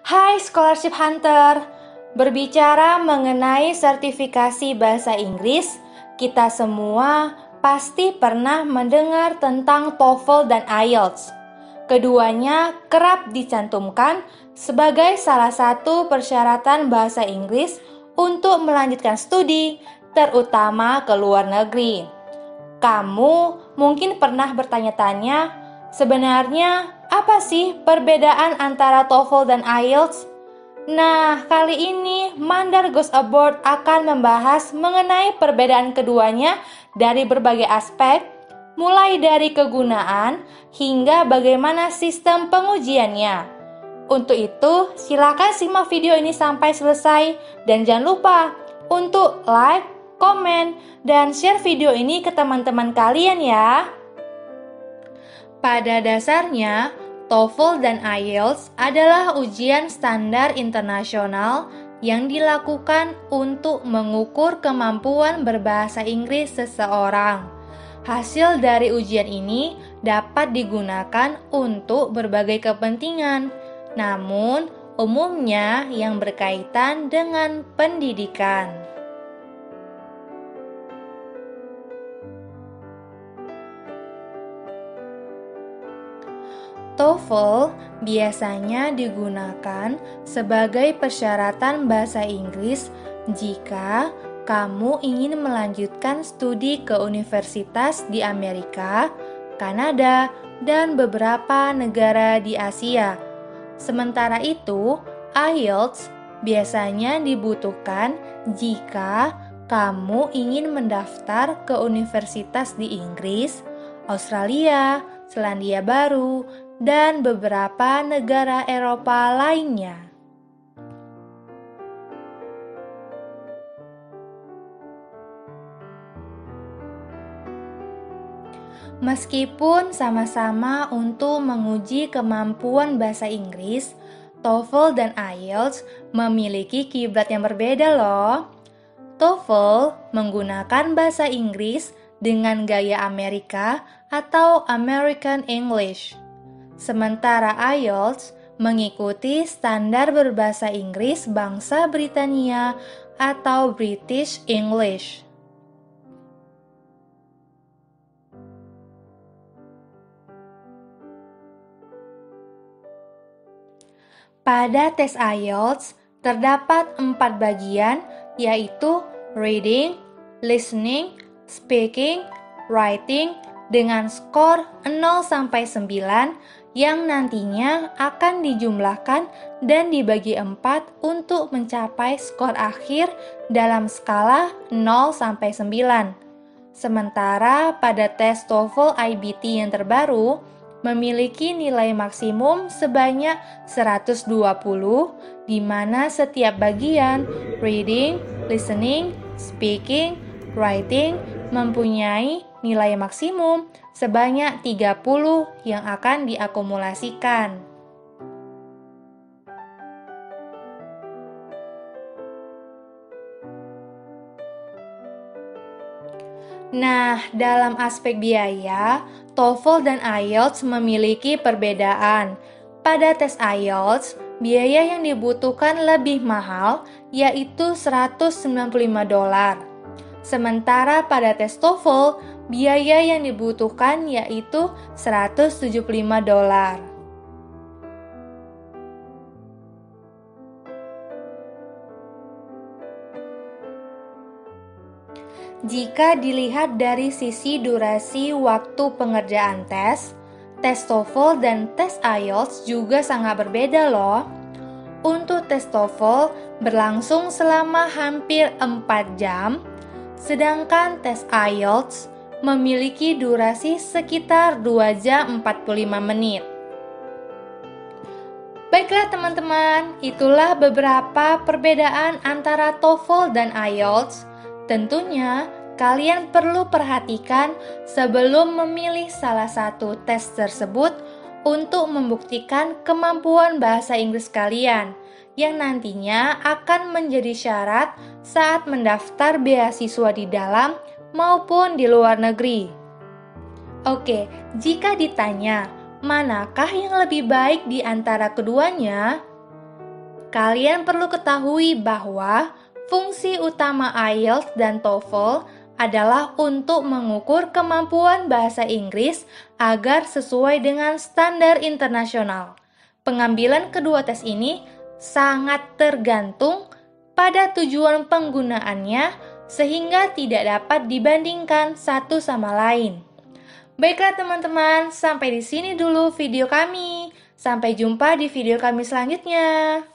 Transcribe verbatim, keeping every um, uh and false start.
Hai Scholarship Hunter, berbicara mengenai sertifikasi bahasa Inggris, kita semua pasti pernah mendengar tentang TOEFL dan I E L T S. Keduanya kerap dicantumkan sebagai salah satu persyaratan bahasa Inggris untuk melanjutkan studi, terutama ke luar negeri. Kamu mungkin pernah bertanya-tanya, sebenarnya apa sih perbedaan antara TOEFL dan I E L T S? Nah, kali ini Mandar Goes Abroad akan membahas mengenai perbedaan keduanya dari berbagai aspek, mulai dari kegunaan hingga bagaimana sistem pengujiannya. Untuk itu, silakan simak video ini sampai selesai dan jangan lupa untuk like, komen, dan share video ini ke teman-teman kalian ya. Pada dasarnya, TOEFL dan I E L T S adalah ujian standar internasional yang dilakukan untuk mengukur kemampuan berbahasa Inggris seseorang. Hasil dari ujian ini dapat digunakan untuk berbagai kepentingan, namun umumnya yang berkaitan dengan pendidikan. TOEFL biasanya digunakan sebagai persyaratan bahasa Inggris jika kamu ingin melanjutkan studi ke universitas di Amerika, Kanada, dan beberapa negara di Asia. Sementara itu, I E L T S biasanya dibutuhkan jika kamu ingin mendaftar ke universitas di Inggris, Australia, Selandia Baru, dan beberapa negara Eropa lainnya. Meskipun sama-sama untuk menguji kemampuan bahasa Inggris, TOEFL dan I E L T S memiliki kiblat yang berbeda loh. TOEFL menggunakan bahasa Inggris dengan gaya Amerika atau American English. Sementara I E L T S mengikuti standar berbahasa Inggris bangsa Britania atau British English. Pada tes I E L T S terdapat empat bagian, yaitu reading, listening, speaking, writing, dengan skor nol sampai sembilan yang nantinya akan dijumlahkan dan dibagi empat untuk mencapai skor akhir dalam skala nol sampai sembilan. Sementara pada tes TOEFL I B T yang terbaru memiliki nilai maksimum sebanyak seratus dua puluh, di mana setiap bagian reading, listening, speaking, writing mempunyai nilai maksimum sebanyak tiga puluh yang akan diakumulasikan. Nah, dalam aspek biaya, TOEFL dan I E L T S memiliki perbedaan. Pada tes I E L T S, biaya yang dibutuhkan lebih mahal, yaitu seratus sembilan puluh lima dolar. Sementara pada tes TOEFL, biaya yang dibutuhkan yaitu seratus tujuh puluh lima dolar. Jika dilihat dari sisi durasi waktu pengerjaan tes, tes TOEFL dan tes I E L T S juga sangat berbeda loh. Untuk tes TOEFL berlangsung selama hampir empat jam, sedangkan tes I E L T S memiliki durasi sekitar dua jam empat puluh lima menit. Baiklah teman-teman, itulah beberapa perbedaan antara TOEFL dan I E L T S. Tentunya, kalian perlu perhatikan sebelum memilih salah satu tes tersebut untuk membuktikan kemampuan bahasa Inggris kalian, yang nantinya akan menjadi syarat saat mendaftar beasiswa di dalam maupun di luar negeri. Oke, jika ditanya, manakah yang lebih baik di antara keduanya? Kalian perlu ketahui bahwa fungsi utama I E L T S dan TOEFL adalah untuk mengukur kemampuan bahasa Inggris agar sesuai dengan standar internasional. Pengambilan kedua tes ini sangat tergantung pada tujuan penggunaannya sehingga tidak dapat dibandingkan satu sama lain. Baiklah teman-teman, sampai di sini dulu video kami. Sampai jumpa di video kami selanjutnya.